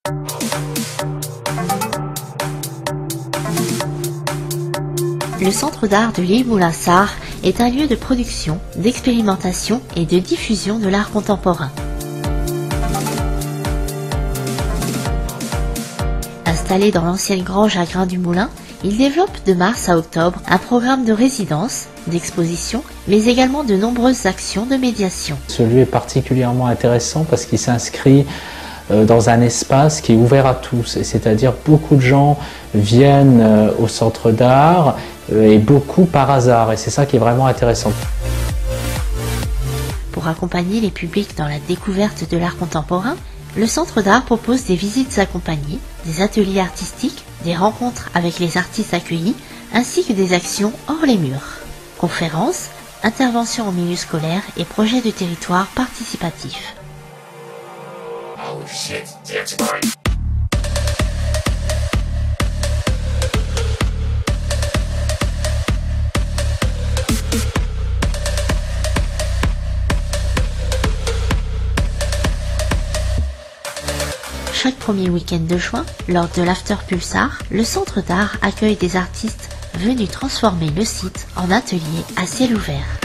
Le Centre d'art de l'île Moulinsart est un lieu de production, d'expérimentation et de diffusion de l'art contemporain. Installé dans l'ancienne grange à grains du Moulin, il développe de mars à octobre un programme de résidence, d'exposition, mais également de nombreuses actions de médiation. Ce lieu est particulièrement intéressant parce qu'il s'inscrit dans un espace qui est ouvert à tous, c'est-à-dire beaucoup de gens viennent au centre d'art et beaucoup par hasard, et c'est ça qui est vraiment intéressant. Pour accompagner les publics dans la découverte de l'art contemporain, le Centre d'art propose des visites accompagnées, des ateliers artistiques, des rencontres avec les artistes accueillis, ainsi que des actions hors les murs. Conférences, interventions en milieu scolaire et projets de territoire participatifs. Oh shit, that's right. Chaque premier week-end de juin, lors de l'After Pulsar, le Centre d'art accueille des artistes venus transformer le site en atelier à ciel ouvert.